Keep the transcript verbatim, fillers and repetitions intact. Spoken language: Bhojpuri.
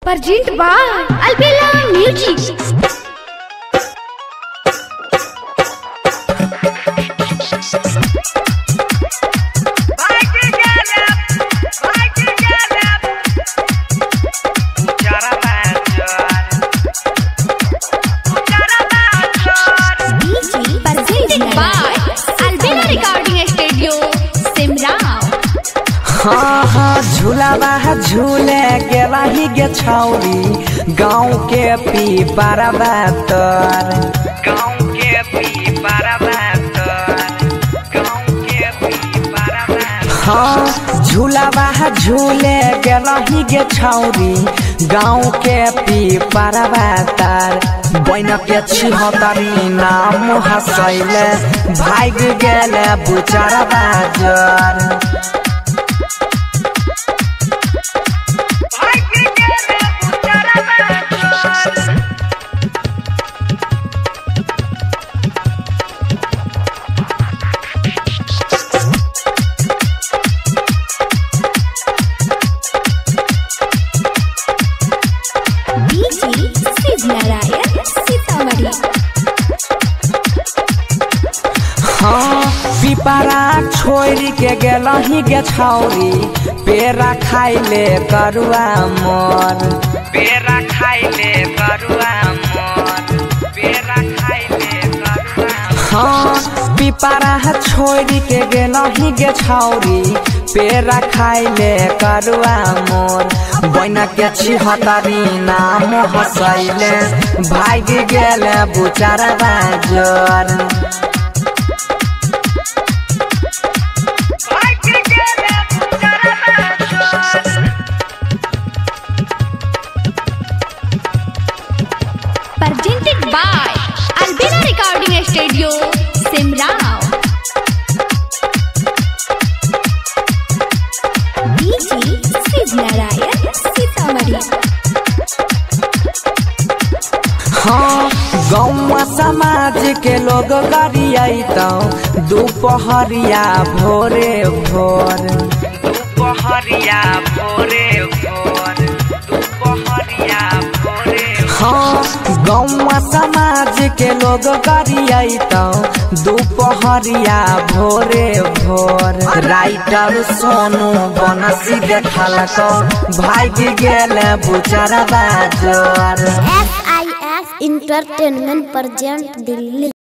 Presented by Albela Music. हाँ हाँ झूला झूले के रही गे छौरी गाँव के पी पारा बातर गाँव के पी पारा बातर गाँव के पी पारा बातर हाँ झूला झूले के रही गे छौरी गाँव के पी पारा बातर बन के छिहत्तरी नाम हंसैले भाग गेले बुचारा बाजार हाँ पिपरा छोड़ के गेलही गे छौरी पेरा खाइले करुआ मोर पेरा खाइले करुआ मोर पेरा खाइले करुआ हाँ पिपरा छोड़ के गेलही गे छौरी पेरा खाइले करुआ मोर बन के छिहत्तरी नाम हंसैले भाग गेले बुचारा बाजार Presented by Albela Recording Studio, Simrao. D J Sidnarayan Sitamarhi. हाँ गाँव समाज के लोग गरियाइतौ दोपहरिया भोरे भोर दोपहरिया भोरे भोर दोपहरिया भोरे हाँ गाँव समाज के लोग गरियाइतौ दोपहरिया भोरे भोर राइटर सोनू बनसी देखलको भाग गेले बुचारा बाजार S I S entertainment present Delhi.